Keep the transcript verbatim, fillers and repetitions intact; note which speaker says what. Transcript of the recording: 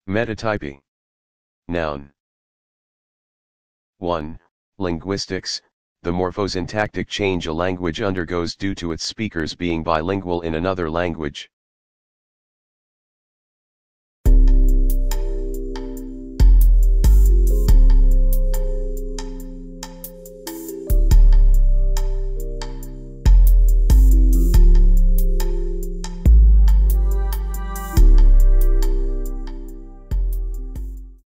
Speaker 1: Metatypy. Noun. one. Linguistics, the morphosyntactic change a language undergoes due to its speakers being bilingual in another language.